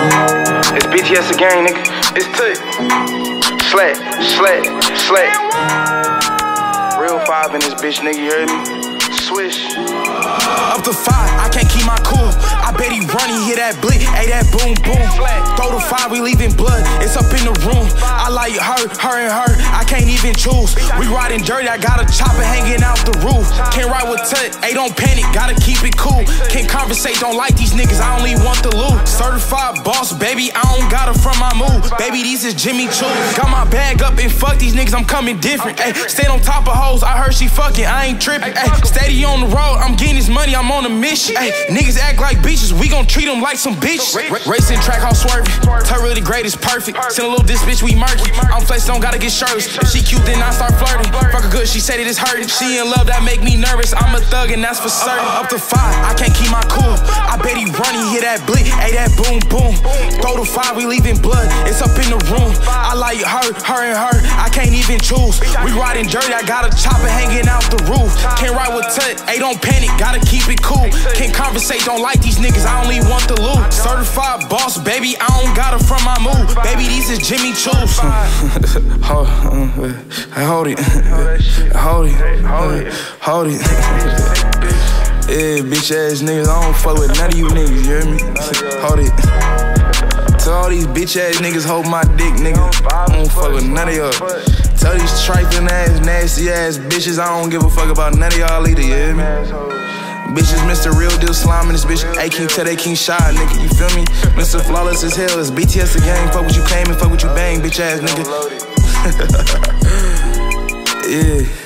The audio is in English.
It's BTS again, nigga. It's Tick. Slat. Real 5 in this bitch, nigga, you heard me? Swish. Up to 5, I can't keep my cool. I bet he run, he hear that blick, ayy, that boom boom. Throw the 5, we leaving blood, it's up in the room. I like her and her, I can't even choose. We riding dirty, I got a chopper hanging out the roof. Can't ride with Tut, ayy, don't panic, gotta keep it cool. Can't conversate, don't like these niggas, I only want the loot. Certified boss, baby, I don't got it from my move. Baby, these is Jimmy Choo. Got my bag up and fuck these niggas, I'm coming different. Ayy, stayed on top of hoes, I heard she fucking, I ain't tripping. Ayy, steady on the road, I'm getting this money, I'm on a mission. Ayy, niggas act like bitches, we gon' treat them like some bitches. Racing track, how swerving. Tell really great is perfect. Send a little this bitch, we murky. I'm flexed, don't gotta get shirts. If she cute, then I start flirting. Fuck her good, she said it is hurting. She in love, that make me nervous. I'm a thug, and that's for certain. Up to 5, I can't keep my cool. I bet he run, he hear that blick, ayy, that boom boom. Throw the 5, we leaving blood, it's up in the room. I like her and her, I can't even choose. We riding dirty, I got a chopper hanging out the roof. Can't ride with Tut, ayy, don't panic, gotta keep it cool. Can't conversate, don't like these niggas, I only want the loot. Certified boss, baby, I don't got it from my move. Baby, these is Jimmy Choo's. Hold it. Yeah, bitch ass niggas, I don't fuck with none of you niggas, you hear me? Hold it. Tell all these bitch ass niggas hold my dick, nigga. I don't fuck with none of y'all. Tell these trifling ass, nasty ass bitches, I don't give a fuck about none of y'all either, you hear me? Bitches, Mr. Real Deal slime in this bitch. Hey, King tell they King Shy, nigga, you feel me? Mr. Flawless as hell, it's BTS the gang. Fuck what you came and fuck what you bang, bitch ass nigga. Yeah.